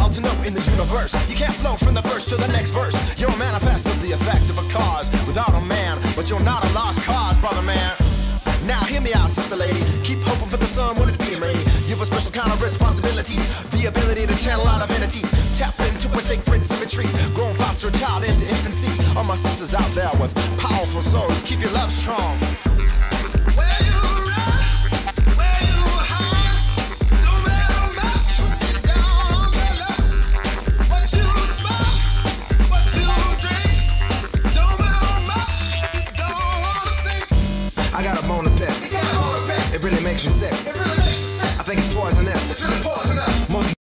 all to know in the universe. You can't flow from the verse to the next verse. You're a manifest of the effect of a cause without a man, but you're not a lost cause, brother man. Now hear me out, sister lady. Keep hoping for the sun when it's being rainy. You've a special kind of responsibility, the ability to channel out divinity. Tap into a sacred symmetry, growing foster child into infancy. All my sisters out there with powerful souls, keep your love strong.